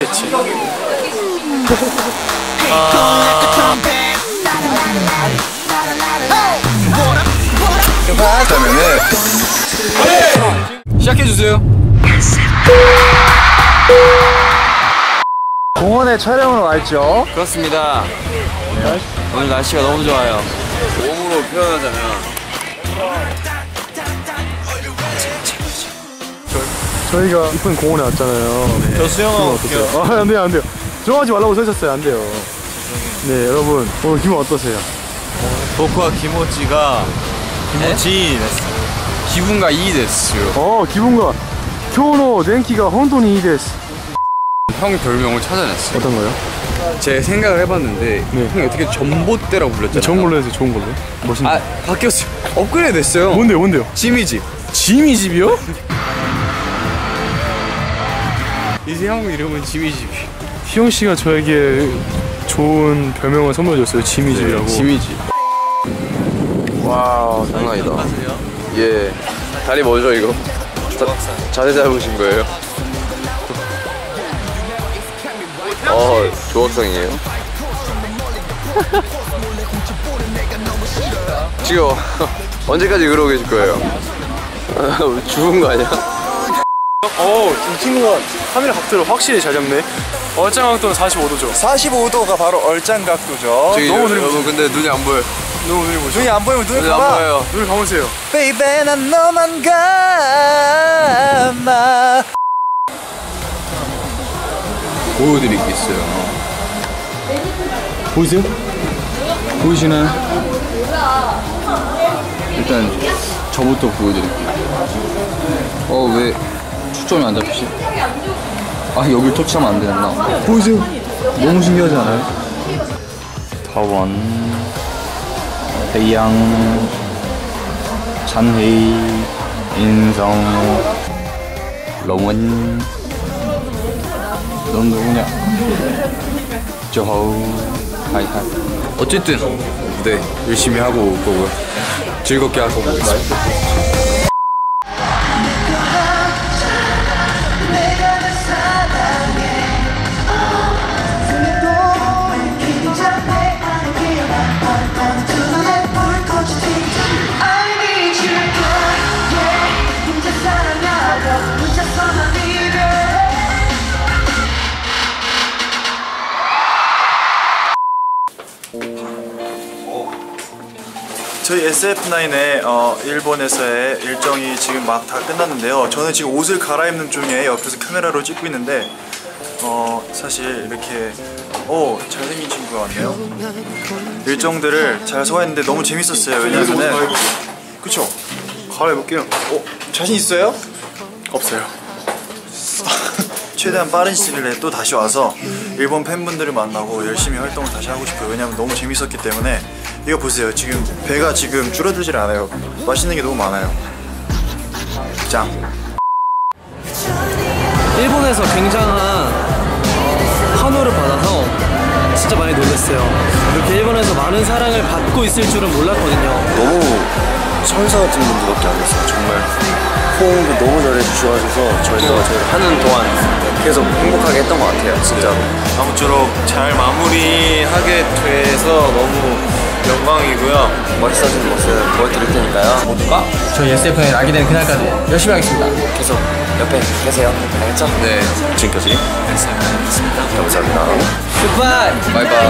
그치. 그러면은 시작해주세요. 공원에 촬영을 왔죠? 그렇습니다. 오늘 날씨가 너무 좋아요. 몸으로 표현하자면 저희가 이쁜 공원에 왔잖아요. 네. 저 수영하고 올게요. 아, 안 돼요, 안 돼요. 수영하지 말라고 써있었어요. 안 돼요. 네, 여러분 오늘 기분 어떠세요? 보쿠와 기모찌가 기모찌 됐어요. 기분가 이 됐어요. 기분가 교노 덴키가 혼돈이 이 됐어. 형 별명을 찾아냈어요. 어떤 거요? 제 생각을 해봤는데 네. 형이 어떻게 전봇대라고 불렀잖아요. 좋은 걸로 해서 좋은 걸로. 멋있네. 아 바뀌었어요. 업그레이드 됐어요. 뭔데요? 지미집. 지미 집이요? 이제 형 이름은 지미집이. 희영 씨가 저에게 좋은 별명을 선물해 줬어요. 지미 집이라고. 지미집. 와우, 장난이다. 예. 다리 뭐죠 이거? 자세 잡으신 거예요? 조각상이에요. 지금 언제까지 그러고 계실 거예요? 죽은 거 아니야? 이 친구가 카메라 각도를 확실히 잘 잡네. 얼짱 각도는 45도죠. 45도가 바로 얼짱각도죠. 너무 느리고 여러분 근데 눈이 안 보여. 너무 눈이 보죠. 눈이 안 보이면 눈을 눈이 안 감아. 보여요. 눈을 감으세요. Baby 난 너만 감아. 보여드릴 게 있어요. 보이세요? 보이시나요? 일단 저부터 보여드릴게요. 왜 초점이 안 잡히지? 여길 터치하면 안 되나? 보이세요? 너무 신기하지 않아요? 타원, 해양, 잔해이, 인성, 롱원. 넌 누구냐? 저하우, 하이하이. 어쨌든 네 열심히 하고 올 거고요. 즐겁게 하고 오겠습니다. 저희 SF9의 일본에서의 일정이 지금 막 다 끝났는데요. 저는 지금 옷을 갈아입는 중에 옆에서 카메라로 찍고 있는데 사실 이렇게 잘생긴 친구가 왔네요. 일정들을 잘 소화했는데 너무 재밌었어요. 왜냐면은 그쵸? 갈아입을게요. 자신 있어요? 없어요. 최대한 빠른 시일 내에 또 다시 와서 일본 팬분들을 만나고 열심히 활동을 다시 하고 싶어요. 왜냐면 너무 재밌었기 때문에. 이거 보세요. 지금 배가 지금 줄어들질 않아요. 맛있는 게 너무 많아요. 짱. 일본에서 굉장한 환호를 받아서 진짜 많이 놀랐어요. 이렇게 일본에서 많은 사랑을 받고 있을 줄은 몰랐거든요. 너무 천사 같은 분들밖에 안 계세요. 정말 호응도 너무 잘해주셔가지고 저희가 하는 동안 계속 행복하게 했던 것 같아요. 진짜로. 아무쪼록 잘 마무리하게 돼서 너무 영광이고요. 머리 써주는 모습 보여드릴 테니까요. 모두가 저희 SF는 알게 되는 그날까지 열심히 하겠습니다. 계속 옆에 계세요. 알겠죠? 네 지금까지 SF였습니다. 감사합니다. 굿바이. 바이바이.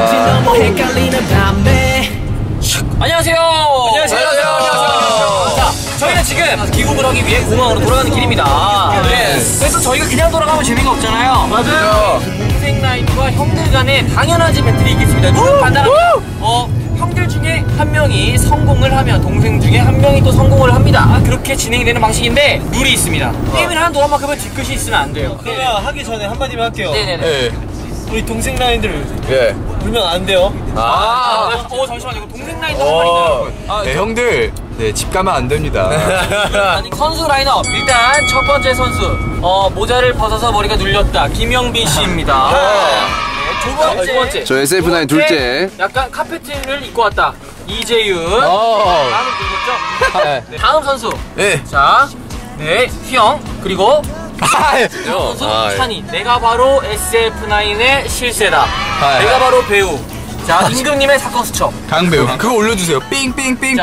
안녕하세요. 안녕하세요. 자, 저희는 지금 귀국을 하기 위해 공항으로 돌아가는 길입니다. 네. 그래서 저희가 그냥 돌아가면 재미가 없잖아요. 맞아요. 동생 라인과 형들 간에 당연하지 배틀이 있겠습니다. 누군 판단합니다. 형들 중에 한 명이 성공을 하면 동생 중에 한 명이 또 성공을 합니다. 그렇게 진행이 되는 방식인데 룰이 있습니다. 게임을 하는 동안만큼은 뒤끝이 있으면 안 돼요. 그러면 하기 전에 한마디만 할게요. 네네네. 우리 동생 라인들 예. 울면 안 돼요. 잠시만요. 이거 동생 라인도 한 말이네요. 네 형들 집 가면 안 됩니다. 아니, 선수 라인업 일단 첫 번째 선수 모자를 벗어서 머리가 눌렸다 김영빈 씨입니다. 두 번째 저 SF9 둘째. 약간 카페트를 입고 왔다 이재윤. 다음은 누구죠? 네. 다음 선수 네. 자, 네, 휘영 그리고 선수 찬이. 내가 바로 SF9의 실세다. 내가 바로 배우. 자, 임금님의 사건 수첩. 강배우. 그거 올려주세요. 삥삥삥삥.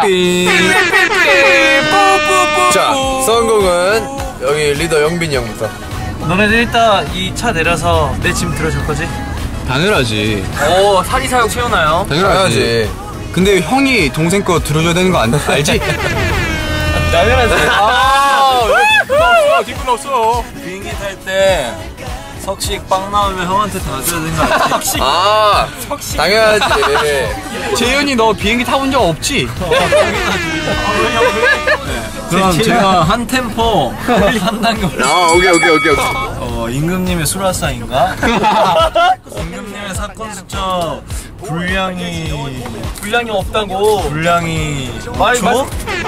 자, 성공은 여기 리더 영빈이 형부터. 너네들 일단 이 차 내려서 내 짐 들어줄 거지? 당연하지. 오, 사리사욕 채우나요? 당연하지. 근데 형이 동생 거 들어줘야 되는 거 알지? 당연하지. 기분 없어. 비행기 탈 때 석식 빵 나오면 형한테 다 줘야 되는 거 알지? 아, 당연하지. 재현이 너 비행기 타본 적 없지? 그럼 제가 한 템포 빨리 한다는 거. 오케이. 임금님의 수라상인가? 임금님의 사건 수첩 분량이 없다고. 분량이 줘?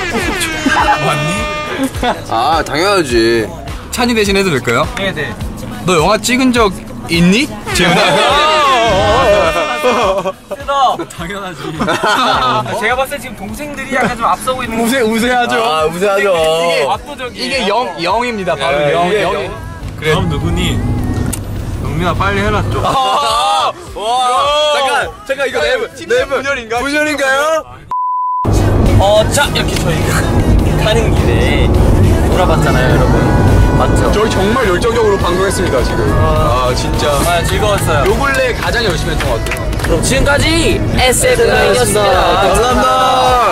맞니? 아, 당연하지. 찬이 대신 해도 될까요? 네네. 너 영화 찍은 적 있니? 재현아. 당연하지. 제가 봤을 때 지금 동생들이 약간 좀 앞서고 있는 거. 우세하죠. 아, 우세하죠. 압도적이에요. 이게 영입니다. 바로 영. 그럼 누구니? 영민아 빨리 해라 좀. 잠깐 이거 내부 분열인가요? 자, 이렇게 저희가 가는 길에 돌아봤잖아요, 여러분. 맞죠? 저희 정말 열정적으로 방송했습니다 지금. 아 진짜. 정말 즐거웠어요. 요 근래 가장 열심히 했던 것 같아요. 그럼 지금까지 SF9이었습니다. 감사합니다.